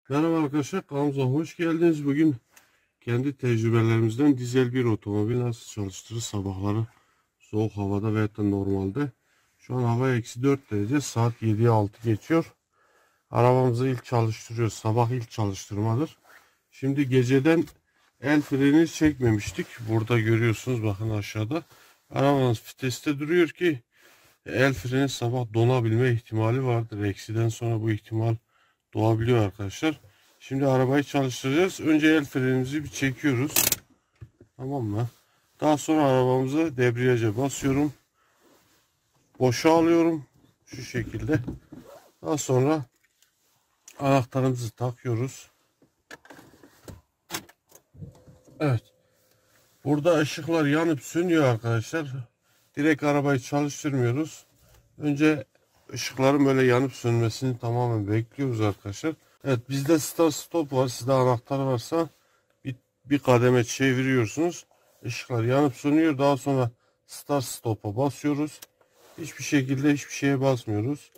Merhaba arkadaşlar, kanalımıza hoş geldiniz. Bugün kendi tecrübelerimizden dizel bir otomobil nasıl çalıştırır sabahları soğuk havada veya da normalde. Şu an hava -4 derece, saat 7'ye 6 geçiyor. Arabamızı ilk çalıştırıyoruz. Sabah ilk çalıştırmadır. Şimdi geceden el freni çekmemiştik. Burada görüyorsunuz, bakın aşağıda. Arabamız viteste duruyor ki el freni sabah donabilme ihtimali vardır. Eksiden sonra bu ihtimal doğabiliyor arkadaşlar. Şimdi arabayı çalıştıracağız. Önce el frenimizi bir çekiyoruz. Tamam mı? Daha sonra arabamızı debriyaja basıyorum. Boşa alıyorum. Şu şekilde. Daha sonra anahtarımızı takıyoruz. Evet. Burada ışıklar yanıp sönüyor arkadaşlar. Direkt arabayı çalıştırmıyoruz. Önce ışıkların böyle yanıp sönmesini tamamen bekliyoruz arkadaşlar. Evet, bizde start stop var. Sizde anahtar varsa bir kademe çeviriyorsunuz. Işıklar yanıp sönüyor. Daha sonra start stop'a basıyoruz. Hiçbir şekilde hiçbir şeye basmıyoruz.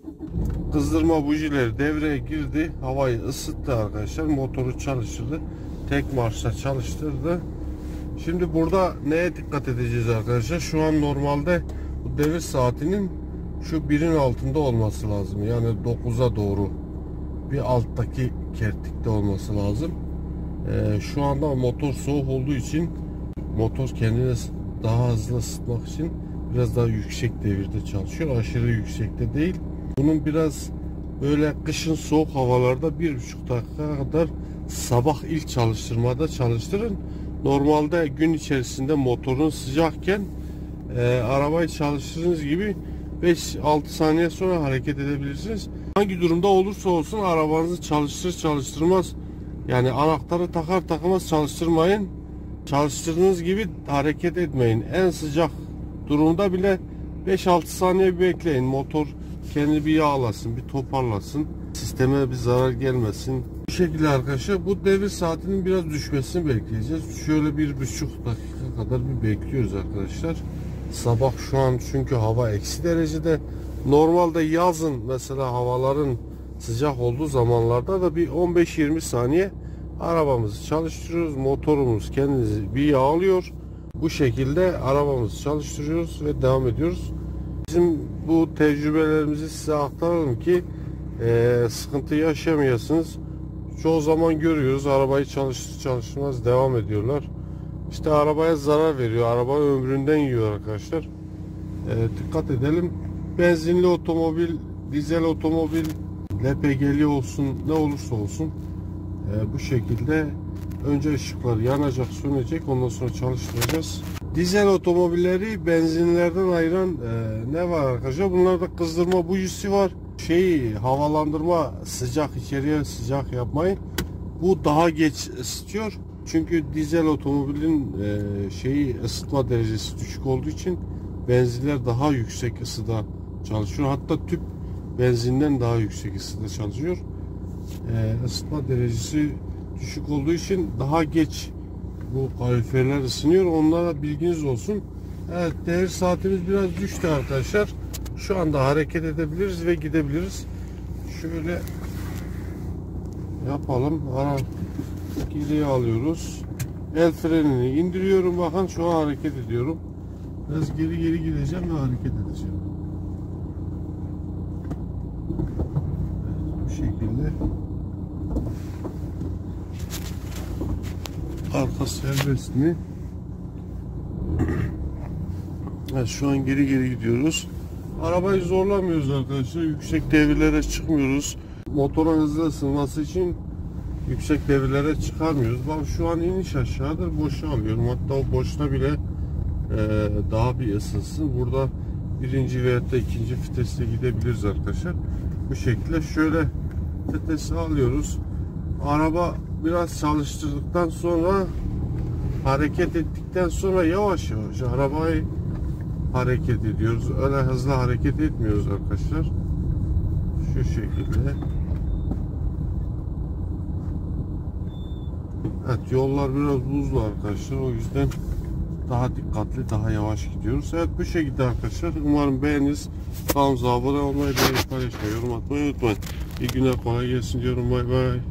Kızdırma bujileri devreye girdi. Havayı ısıttı arkadaşlar. Motoru çalıştırdı. Tek marşla çalıştırdı. Şimdi burada neye dikkat edeceğiz arkadaşlar? Şu an normalde bu devir saatinin şu 1'in altında olması lazım. Yani 9'a doğru bir alttaki kertikte olması lazım. Şu anda motor soğuk olduğu için motor kendini daha hızlı ısıtmak için biraz daha yüksek devirde çalışıyor. Aşırı yüksekte değil. Bunun biraz böyle kışın soğuk havalarda 1,5 dakika kadar sabah ilk çalıştırmada çalıştırın. Normalde gün içerisinde motorun sıcakken arabayı çalıştırdığınız gibi 5-6 saniye sonra hareket edebilirsiniz. Hangi durumda olursa olsun arabanızı çalıştırır çalıştırmaz, yani anahtarı takar takmaz çalıştırmayın. Çalıştırdığınız gibi hareket etmeyin. En sıcak durumda bile 5-6 saniye bekleyin. Motor kendini bir yağlasın, bir toparlasın. Sisteme bir zarar gelmesin. Bu şekilde arkadaşlar, bu devir saatinin biraz düşmesini bekleyeceğiz. Şöyle 1,5 dakika kadar bir bekliyoruz arkadaşlar. Sabah şu an çünkü hava eksi derecede. Normalde yazın mesela havaların sıcak olduğu zamanlarda da bir 15-20 saniye arabamızı çalıştırıyoruz. Motorumuz kendimizi bir yağlıyor. Bu şekilde arabamızı çalıştırıyoruz ve devam ediyoruz. Bizim bu tecrübelerimizi size aktaralım ki sıkıntı yaşamayasınız. Çoğu zaman görüyoruz, arabayı çalıştır çalışmaz devam ediyorlar. İşte arabaya zarar veriyor. Araba ömründen yiyor arkadaşlar. Dikkat edelim. Benzinli otomobil, dizel otomobil, LPG'li olsun, ne olursa olsun bu şekilde önce ışıklar yanacak, sönecek, ondan sonra çalıştıracağız. Dizel otomobilleri benzinlerden ayıran ne var arkadaşlar? Bunlarda kızdırma bujisi var. Havalandırma, sıcak, içeriye sıcak yapmayın. Bu daha geç ısıtıyor. Çünkü dizel otomobilin ısıtma derecesi düşük olduğu için benzinler daha yüksek ısıda çalışıyor. Hatta tüp benzinden daha yüksek ısıda çalışıyor. Isıtma derecesi düşük olduğu için daha geç bu kaloriferler ısınıyor. Onlara bilginiz olsun. Evet, devir saatimiz biraz düştü arkadaşlar. Şu anda hareket edebiliriz ve gidebiliriz. Şöyle yapalım. Geriye alıyoruz. El frenini indiriyorum. Bakın şu an hareket ediyorum. Biraz geri gideceğim ve hareket edeceğim. Bu şekilde. Arka serbest mi? Evet, şu an geri gidiyoruz. Arabayı zorlamıyoruz arkadaşlar. Yüksek devirlere çıkmıyoruz. Motorun hızlı ısınması için yüksek devirlere çıkarmıyoruz. Bak, şu an iniş aşağıdır. Boşa alıyorum. Hatta o boşta bile daha bir ısınsın. Burada birinci veyahut da ikinci viteste gidebiliriz arkadaşlar. Bu şekilde şöyle vitesi alıyoruz. Araba biraz çalıştırdıktan sonra, hareket ettikten sonra yavaş yavaş arabayı hareket ediyoruz. Öyle hızlı hareket etmiyoruz arkadaşlar. Şu şekilde. Evet, yollar biraz buzlu arkadaşlar. O yüzden daha dikkatli, daha yavaş gidiyoruz. Evet, bu şekilde arkadaşlar. Umarım beğeniriz. Kanalımıza abone olmayı, beğenip paylaşmayı, yorum atmayı unutmayın. İyi günler, kolay gelsin diyorum. Bay bay.